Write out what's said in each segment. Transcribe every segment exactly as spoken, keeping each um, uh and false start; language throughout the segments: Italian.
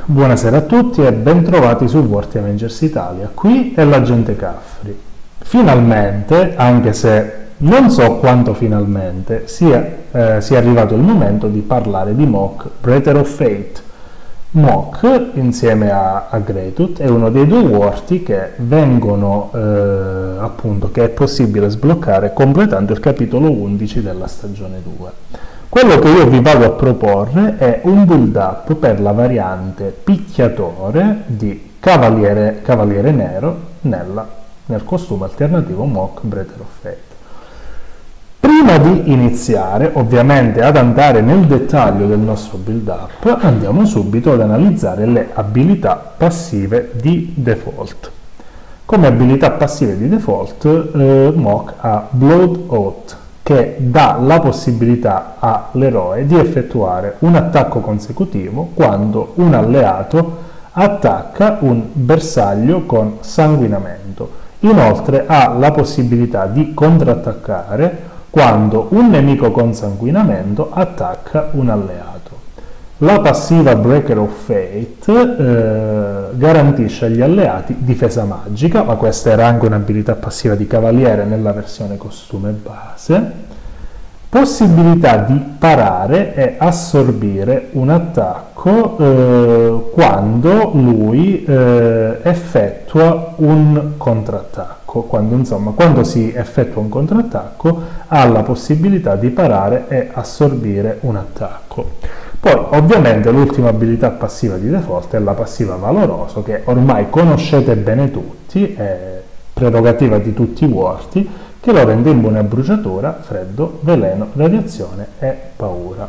Buonasera a tutti e bentrovati su Worthy Avengers Italia. Qui è l'agente Caffri. Finalmente, anche se non so quanto finalmente, sia, eh, sia arrivato il momento di parlare di Mok Breather of Fate. Mok, insieme a, a Greytooth, è uno dei due Worthy che vengono, eh, appunto, che è possibile sbloccare completando il capitolo undici della stagione due. Quello che io vi vado a proporre è un build up per la variante picchiatore di Cavaliere, Cavaliere Nero nella, nel costume alternativo Mok Breather of Fate. Prima di iniziare ovviamente ad andare nel dettaglio del nostro build up, andiamo subito ad analizzare le abilità passive di default. Come abilità passive di default eh, Mok ha Blood Oath, che dà la possibilità all'eroe di effettuare un attacco consecutivo quando un alleato attacca un bersaglio con sanguinamento. Inoltre ha la possibilità di contrattaccare quando un nemico con sanguinamento attacca un alleato. La passiva Breaker of Fate eh, garantisce agli alleati difesa magica, ma questa era anche un'abilità passiva di Cavaliere nella versione costume base, possibilità di parare e assorbire un attacco eh, quando lui eh, effettua un contrattacco, quando, insomma, quando si effettua un contrattacco ha la possibilità di parare e assorbire un attacco. Poi ovviamente l'ultima abilità passiva di default è la passiva Valoroso, che ormai conoscete bene tutti, è prerogativa di tutti i Worthy, che lo rende immune a bruciatura, freddo, veleno, radiazione e paura.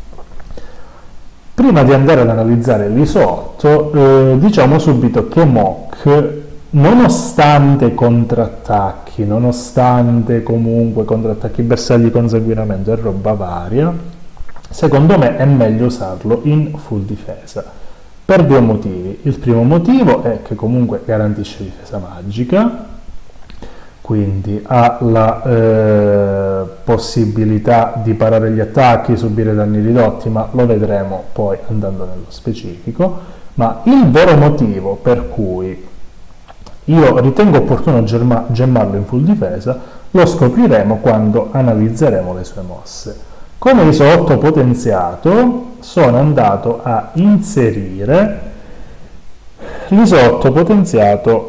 Prima di andare ad analizzare l'I S O otto, eh, diciamo subito che Mok, nonostante contrattacchi, nonostante comunque contrattacchi bersagli con sanguinamento e roba varia, secondo me è meglio usarlo in full difesa, per due motivi. Il primo motivo è che comunque garantisce difesa magica, quindi ha la eh, possibilità di parare gli attacchi, subire danni ridotti, ma lo vedremo poi andando nello specifico. Ma il vero motivo per cui io ritengo opportuno gemmarlo in full difesa lo scopriremo quando analizzeremo le sue mosse. Come I S O otto potenziato sono andato a inserire l'I S O otto potenziato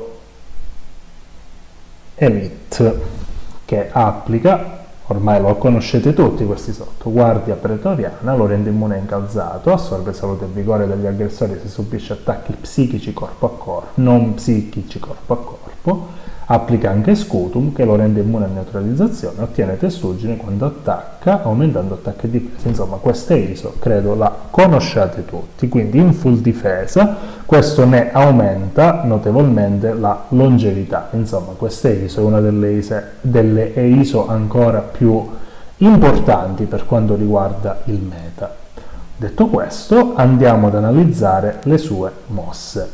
Elite, che applica, ormai lo conoscete tutti questi sotto, guardia pretoriana, lo rende immune incalzato, assorbe salute e vigore dagli aggressori se subisce attacchi psichici corpo a corpo, non psichici corpo a corpo, applica anche Scutum, che lo rende immune a neutralizzazione, ottiene testuggine quando attacca, aumentando attacchi e difesa. Insomma, queste I S O credo la conosciate tutti, quindi in full difesa questo ne aumenta notevolmente la longevità. Insomma, queste I S O è una delle I S O, delle I S O ancora più importanti per quanto riguarda il meta. Detto questo, andiamo ad analizzare le sue mosse.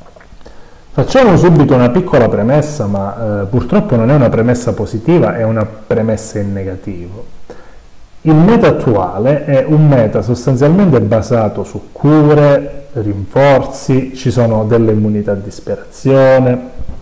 Facciamo subito una piccola premessa, ma eh, purtroppo non è una premessa positiva, è una premessa in negativo. Il meta attuale è un meta sostanzialmente basato su cure, rinforzi, ci sono delle immunità a disperazione,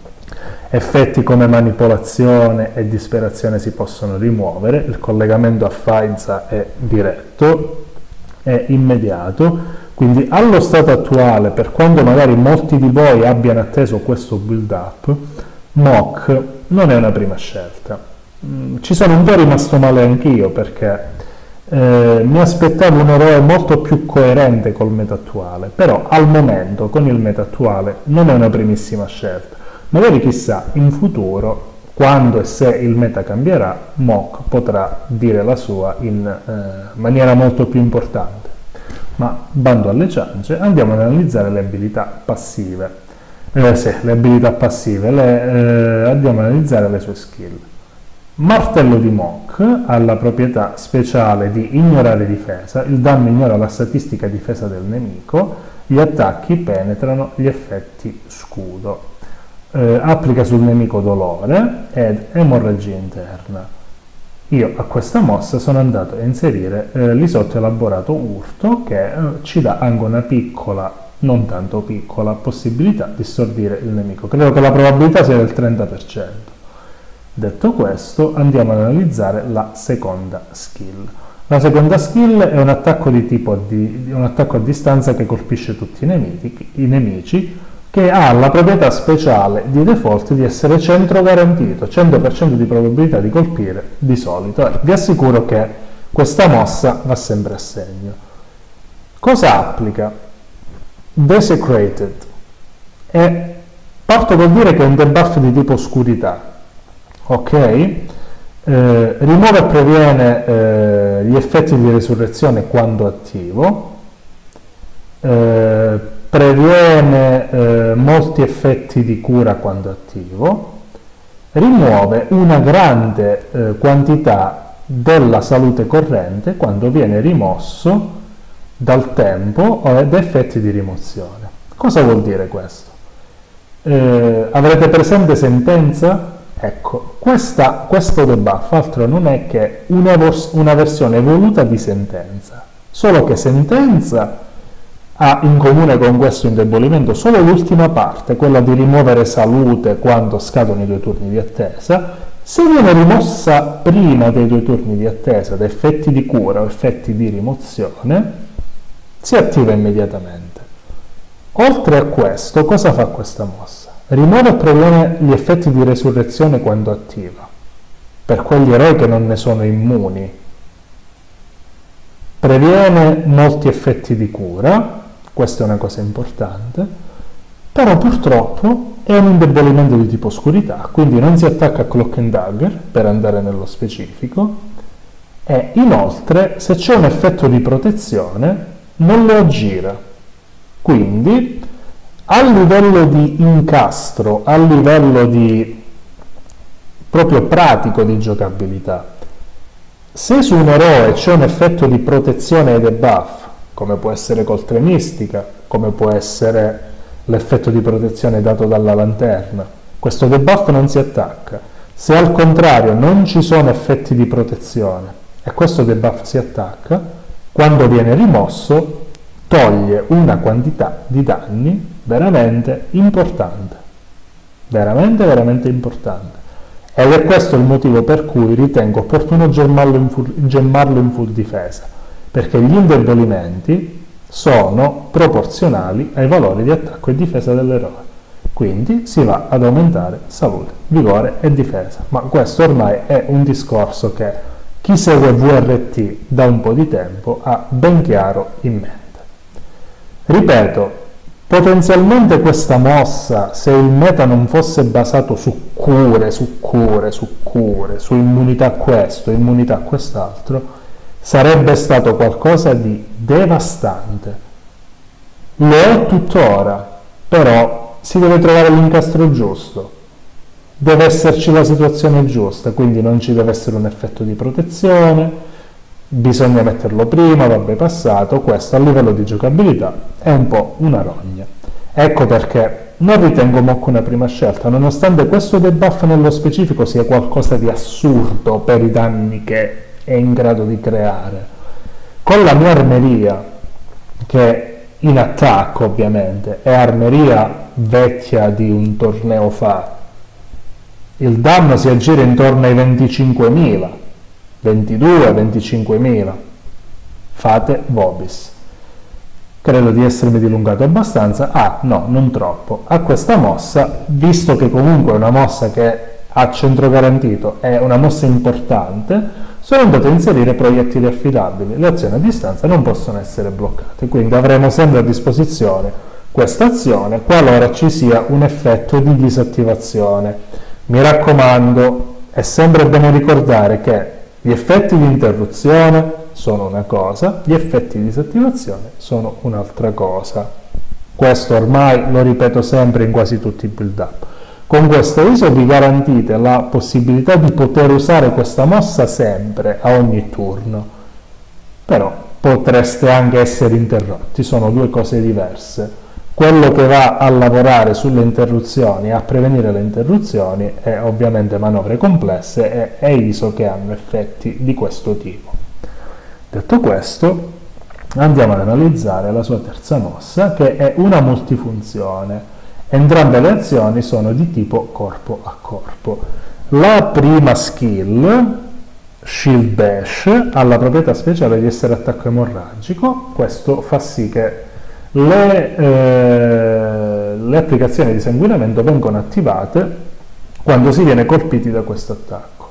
effetti come manipolazione e disperazione si possono rimuovere, il collegamento a Faiza è diretto, è immediato. Quindi allo stato attuale, per quanto magari molti di voi abbiano atteso questo build up, Mok non è una prima scelta. Ci sono un po' rimasto male anch'io perché eh, mi aspettavo un eroe molto più coerente col meta attuale, però al momento con il meta attuale non è una primissima scelta. Magari chissà, in futuro, quando e se il meta cambierà, Mok potrà dire la sua in eh, maniera molto più importante. Ma bando alle ciance, andiamo ad analizzare le abilità passive. Eh, sì, le abilità passive, le, eh, andiamo ad analizzare le sue skill. Martello di Mok ha la proprietà speciale di ignorare difesa, il danno ignora la statistica difesa del nemico, gli attacchi penetrano gli effetti scudo, eh, applica sul nemico dolore ed emorragia interna. Io a questa mossa sono andato a inserire eh, l'isotto elaborato urto, che eh, ci dà anche una piccola non tanto piccola possibilità di stordire il nemico. Credo che la probabilità sia del trenta per cento. Detto questo, andiamo ad analizzare la seconda skill. La seconda skill è un attacco di tipo di, un attacco a distanza che colpisce tutti i nemici, i nemici, che ha la proprietà speciale di default di essere centro garantito, cento per cento di probabilità di colpire di solito. Eh, vi assicuro che questa mossa va sempre a segno. Cosa applica? Desecrated. E parto col dire che è un debuff di tipo oscurità. Ok? Eh, rimuove e previene eh, gli effetti di resurrezione quando attivo. Eh, previene eh, molti effetti di cura quando attivo, rimuove una grande eh, quantità della salute corrente quando viene rimosso dal tempo o da effetti di rimozione. Cosa vuol dire questo? Eh, avrete presente sentenza? Ecco, questa, questo debuff altro non è che una, una versione evoluta di sentenza, solo che sentenza ha in comune con questo indebolimento solo l'ultima parte, quella di rimuovere salute quando scadono i due turni di attesa. Se viene rimossa prima dei due turni di attesa da effetti di cura o effetti di rimozione, si attiva immediatamente. Oltre a questo, cosa fa questa mossa? Rimuove e previene gli effetti di resurrezione quando attiva, per quegli eroi che non ne sono immuni. Previene molti effetti di cura, questa è una cosa importante, però purtroppo è un indebolimento di tipo oscurità, quindi non si attacca a Cloak and Dagger, per andare nello specifico, e inoltre se c'è un effetto di protezione non lo aggira. Quindi a livello di incastro, a livello di proprio pratico di giocabilità, se su un eroe c'è un effetto di protezione e debuff, come può essere coltre mistica, come può essere l'effetto di protezione dato dalla lanterna, questo debuff non si attacca. Se al contrario non ci sono effetti di protezione e questo debuff si attacca, quando viene rimosso toglie una quantità di danni veramente importante, veramente veramente importante. Ed è questo il motivo per cui ritengo opportuno gemmarlo in full, gemmarlo in full difesa, perché gli indebolimenti sono proporzionali ai valori di attacco e difesa dell'eroe. Quindi si va ad aumentare salute, vigore e difesa. Ma questo ormai è un discorso che chi segue V R T da un po' di tempo ha ben chiaro in mente. Ripeto, potenzialmente questa mossa, se il meta non fosse basato su cure, su cure, su cure, su immunità questo, immunità quest'altro, sarebbe stato qualcosa di devastante. Lo è tuttora, però si deve trovare l'incastro giusto, deve esserci la situazione giusta, quindi non ci deve essere un effetto di protezione, bisogna metterlo prima, va bypassato. Questo a livello di giocabilità è un po' una rogna. Ecco perché non ritengo Mokko una prima scelta, nonostante questo debuff nello specifico sia qualcosa di assurdo per i danni che è in grado di creare. Con la mia armeria, che in attacco ovviamente è armeria vecchia di un torneo fa, il danno si aggira intorno ai venticinquemila, ventidue venticinquemila. Fate Vobis. Credo di essermi dilungato abbastanza. Ah, no, non troppo. A questa mossa, visto che comunque è una mossa che a centro garantito è una mossa importante, sono andato a inserire proiettili affidabili. Le azioni a distanza non possono essere bloccate, quindi avremo sempre a disposizione questa azione qualora ci sia un effetto di disattivazione. Mi raccomando, è sempre bene ricordare che gli effetti di interruzione sono una cosa, gli effetti di disattivazione sono un'altra cosa. Questo ormai lo ripeto sempre in quasi tutti i build up. Con questo I S O vi garantite la possibilità di poter usare questa mossa sempre, a ogni turno. Però potreste anche essere interrotti, sono due cose diverse. Quello che va a lavorare sulle interruzioni, a prevenire le interruzioni, è ovviamente manovre complesse e, e I S O che hanno effetti di questo tipo. Detto questo, andiamo ad analizzare la sua terza mossa, che è una multifunzione. Entrambe le azioni sono di tipo corpo a corpo. La prima skill, Shield Bash, ha la proprietà speciale di essere attacco emorragico. Questo fa sì che le, eh, le applicazioni di sanguinamento vengono attivate quando si viene colpiti da questo attacco.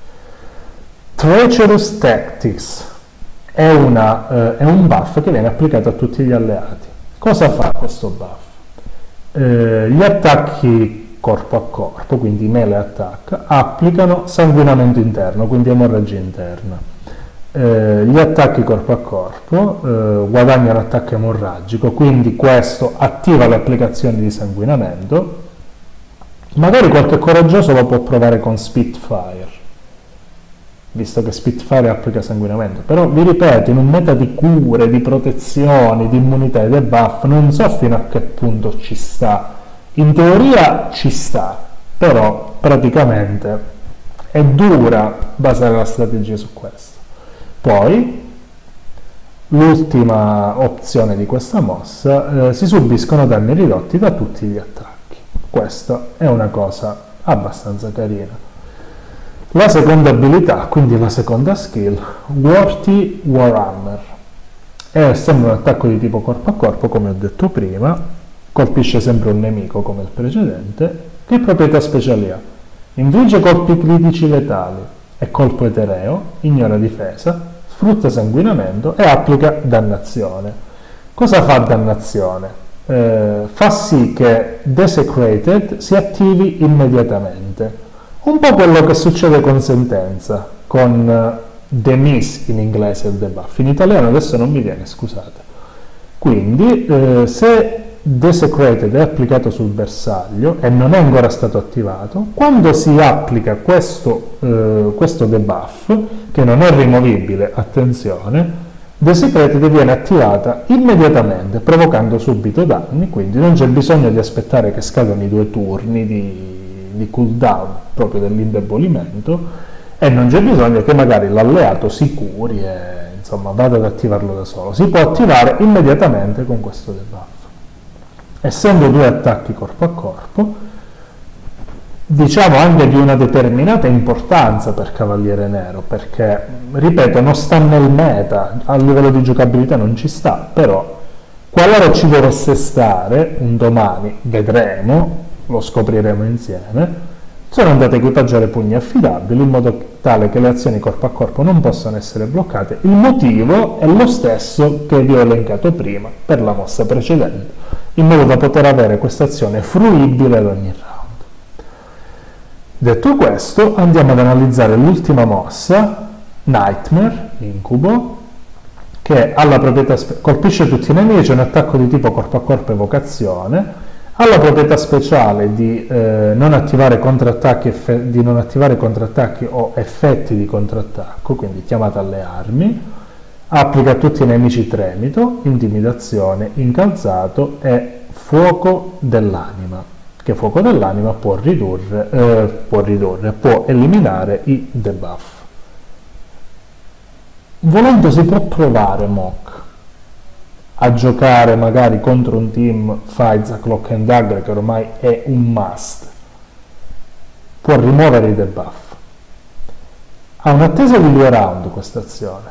Treacherous Tactics è, una, eh, è un buff che viene applicato a tutti gli alleati. Cosa fa questo buff? Eh, gli attacchi corpo a corpo, quindi melee attack, applicano sanguinamento interno, quindi emorragia interna. Eh, gli attacchi corpo a corpo eh, guadagnano attacco emorragico, quindi questo attiva le applicazioni di sanguinamento. Magari qualche coraggioso lo può provare con Spitfire, visto che Spitfire applica sanguinamento, però vi ripeto, in un meta di cure, di protezioni, di immunità e debuff, non so fino a che punto ci sta. In teoria ci sta, però praticamente è dura basare la strategia su questo. Poi, l'ultima opzione di questa mossa, eh, si subiscono danni ridotti da tutti gli attacchi. Questa è una cosa abbastanza carina. La seconda abilità, quindi la seconda skill, Worthy Warhammer, è sempre un attacco di tipo corpo a corpo, come ho detto prima, colpisce sempre un nemico come il precedente. Che proprietà speciali ha? Infligge colpi critici letali, è colpo etereo, ignora difesa, sfrutta sanguinamento e applica dannazione. Cosa fa dannazione? Eh, fa sì che Desecrated si attivi immediatamente. Un po' quello che succede con Sentenza, con The Miss in inglese il debuff, in italiano adesso non mi viene, scusate. Quindi eh, se Desecrated è applicato sul bersaglio e non è ancora stato attivato, quando si applica questo, eh, questo debuff, che non è rimovibile, attenzione, Desecrated viene attivata immediatamente, provocando subito danni, quindi non c'è bisogno di aspettare che scadano i due turni di di cooldown proprio dell'indebolimento, e non c'è bisogno che magari l'alleato si curi e insomma vada ad attivarlo da solo. Si può attivare immediatamente con questo debuff. Essendo due attacchi corpo a corpo, diciamo anche di una determinata importanza per Cavaliere Nero, perché ripeto non sta nel meta, a livello di giocabilità non ci sta, però qualora ci dovesse stare un domani, vedremo, lo scopriremo insieme, sono andate a equipaggiare pugni affidabili in modo tale che le azioni corpo a corpo non possano essere bloccate. Il motivo è lo stesso che vi ho elencato prima per la mossa precedente, in modo da poter avere questa azione fruibile ad ogni round. Detto questo, andiamo ad analizzare l'ultima mossa, Nightmare, incubo, che ha la proprietà colpisce tutti i nemici, è un attacco di tipo corpo a corpo evocazione. Ha la proprietà speciale di, eh, non attivare contrattacchi, di non attivare contrattacchi o effetti di contrattacco, quindi chiamata alle armi. Applica a tutti i nemici tremito, intimidazione, incalzato e fuoco dell'anima, che fuoco dell'anima può ridurre, eh, può ridurre, può eliminare i debuff. Volendo si può provare Mock a giocare magari contro un team Fight the Cloak and Dagger, che ormai è un must. Può rimuovere i debuff. Ha un'attesa di due round questa azione.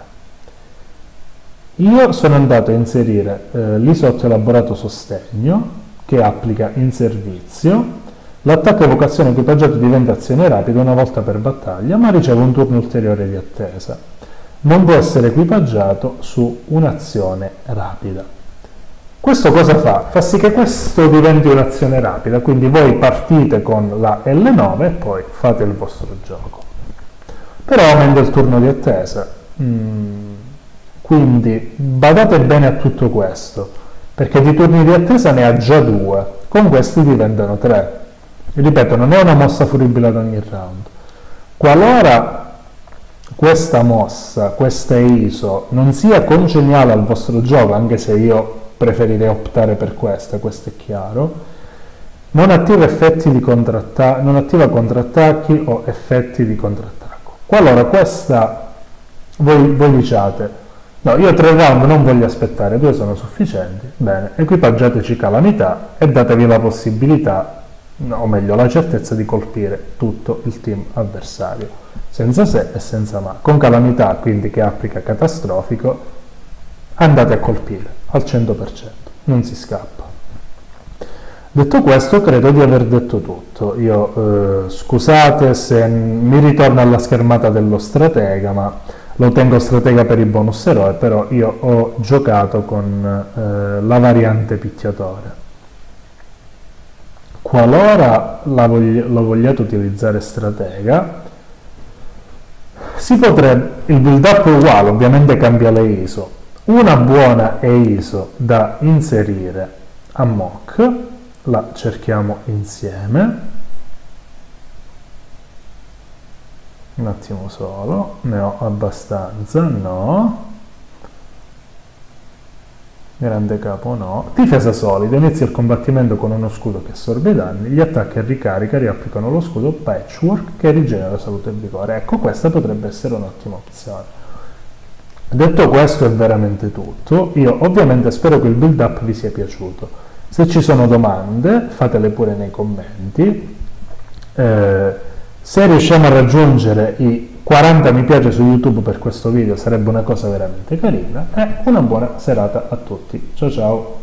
Io sono andato a inserire eh, l'isotto elaborato sostegno, che applica in servizio. L'attacco evocazione equipaggiato diventa azione rapida una volta per battaglia, ma riceve un turno ulteriore di attesa. Non può essere equipaggiato su un'azione rapida. Questo cosa fa? Fa sì che questo diventi un'azione rapida, quindi voi partite con la L nove e poi fate il vostro gioco. Però aumenta il turno di attesa, mm, quindi badate bene a tutto questo, perché di turni di attesa ne ha già due, con questi diventano tre. Ripeto, non è una mossa fruibile ad ogni round. Qualora questa mossa, questa I S O, non sia congeniale al vostro gioco, anche se io preferirei optare per questa, questo è chiaro, non attiva effetti di contrattacco, non attiva contrattacchi o effetti di contrattacco. Qualora questa, voi, voi diciate, No, io tre round non voglio aspettare, due sono sufficienti. Bene, equipaggiateci calamità e datevi la possibilità, no, o meglio la certezza di colpire tutto il team avversario, senza se e senza ma. Con calamità, quindi che applica catastrofico, andate a colpire al cento per cento, non si scappa. Detto questo, credo di aver detto tutto. Io eh, scusate se mi ritorno alla schermata dello stratega, ma lo tengo stratega per i bonus eroe, però io ho giocato con eh, la variante picchiatore. Qualora la vogli- lo vogliate utilizzare stratega, si potrebbe, il build up è uguale, ovviamente cambia le I S O. Una buona E I S O da inserire a mock, la cerchiamo insieme, un attimo solo, ne ho abbastanza, no, grande capo no, difesa solida, inizia il combattimento con uno scudo che assorbe i danni, gli attacchi a ricarica riapplicano lo scudo patchwork che rigenera salute e vigore. Ecco, questa potrebbe essere un'ottima opzione. Detto questo è veramente tutto. Io ovviamente spero che il build up vi sia piaciuto. Se ci sono domande fatele pure nei commenti. Eh, se riusciamo a raggiungere i quaranta mi piace su YouTube per questo video sarebbe una cosa veramente carina, e una buona serata a tutti. Ciao ciao!